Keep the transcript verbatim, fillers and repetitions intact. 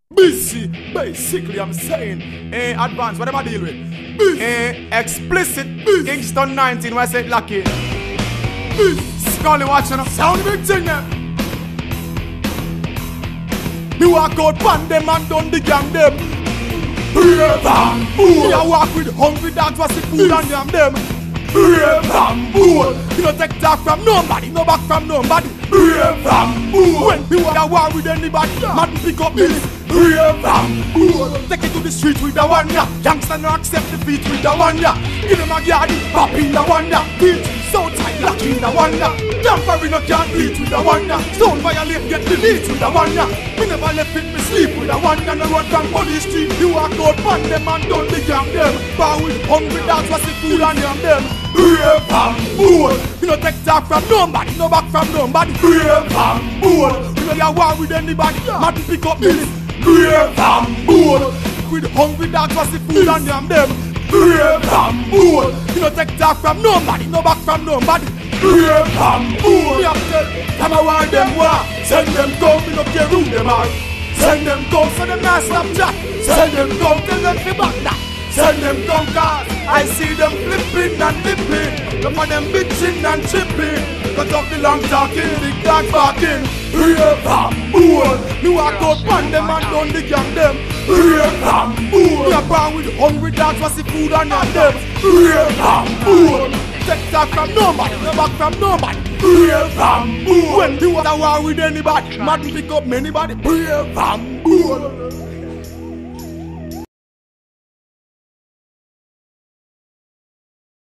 Busy, basically I'm saying, eh, advance, what am I deal with? Eh, explicit, Kingston nineteen, where I say lucky. Scully watching up, sound big thing there. Me walk out pan them and done the gang them. Brave and bold. Me a walk with hungry dogs, what's the food and yam them. Brave and bold. You no take talk from nobody, no back from nobody. Brave and bold. When me walk a war with anybody, man pick up me. Brave and bold. Take it to the street with the one ya. Youngster no accept defeat with the one ya. Give him a garden, pop in the one ya. Beat so tight, lucky in the one ya. Dampery no can't beat with the one ya. Stone violate, get the beat with the one ya. Me never left in me sleep with the one ya. No run from police street. You walk out pan them and done the gang them. Bar with hungry dogs, what's the food and yam them. Brave and bold. You no take talk from nobody, no back from nobody. Brave and bold. You no get war with anybody, man pick up me. Brave and bold. With hungry dogs, what's the food and yam them. Brave and bold. You no take talk from nobody, no back from nobody. Brave and bold. Me have tell, come a war them war. Send them go, me no care who them are. Send them go, so them not stop chat. Send them go, tell them to back that. Send them down cars, I see them flipping and lipping. Look at them bitching and chipping. Cut off the long talking, big dog barking. Brave and bold. Me walk out pan them and down the gang them. Brave and bold. Me a bar with hungry dogs, what's the food and on them. Brave and bold. Take talk from nobody, no back from nobody. Brave and bold. When you want a war with anybody, man pick up anybody. Brave and bold.